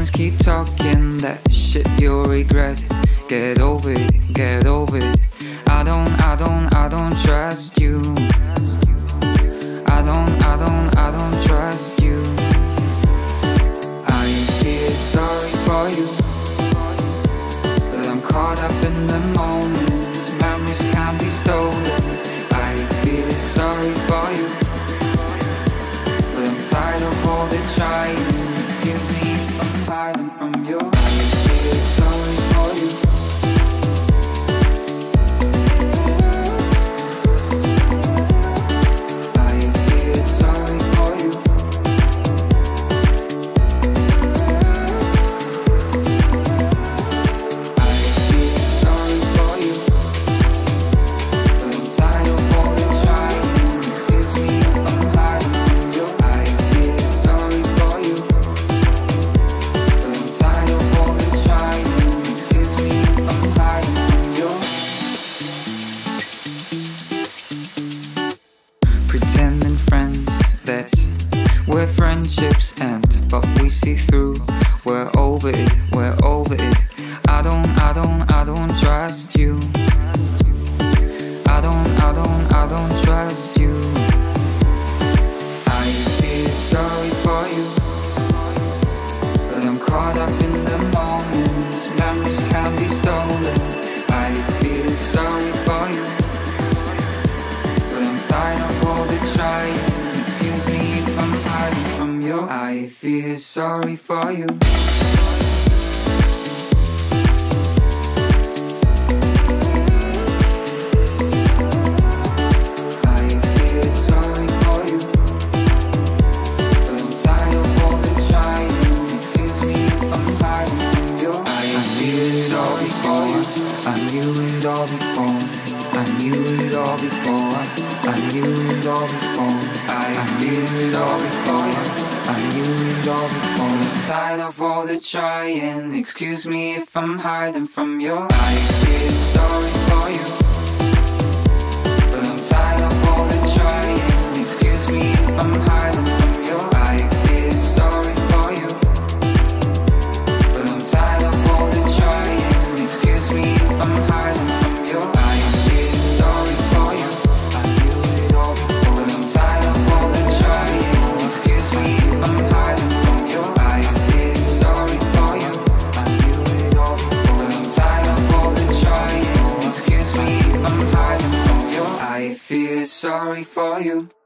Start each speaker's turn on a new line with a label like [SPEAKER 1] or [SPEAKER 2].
[SPEAKER 1] friends keep talking that shit you'll regret. Get over it, get over it. I don't trust you. I don't trust you. I feel sorry for you, but I'm caught up in the moment. Memories can't be stolen. I feel sorry for you, but I'm tired of all the trying. Excuse me if I'm hiding from you. I feel sorry for you. Pretending friends, that's where friendships end. But we see through, we're over it, we're over it. I don't trust you. I don't trust you. I feel sorry for you, but I'm caught up in the moment. Memories can't be stolen. I feel sorry for you, but I'm tired of all the trying. Excuse me if I'm hiding from you. I feel sorry for you. I feel sorry for you, but I'm tired of all the trying. Excuse me if I'm hiding from you. I feel sorry for you. I knew it all before. I knew it all before. I knew it all before. I feel sorry for you. I knew it all before. I'm tired of all the trying. Excuse me if I'm hiding from you. I feel sorry for you, but I'm tired of all the trying. Excuse me if I'm hiding from you. I feel sorry for you, but I'm tired of all the trying. Excuse me if I'm hiding from you. I feel sorry for you. I knew it all before, but I'm tired of all the trying. Excuse me if I'm hiding from you. I feel sorry for you. I knew it all before, but I'm tired of all the trying. Excuse me if I'm hiding from you. I feel sorry for you.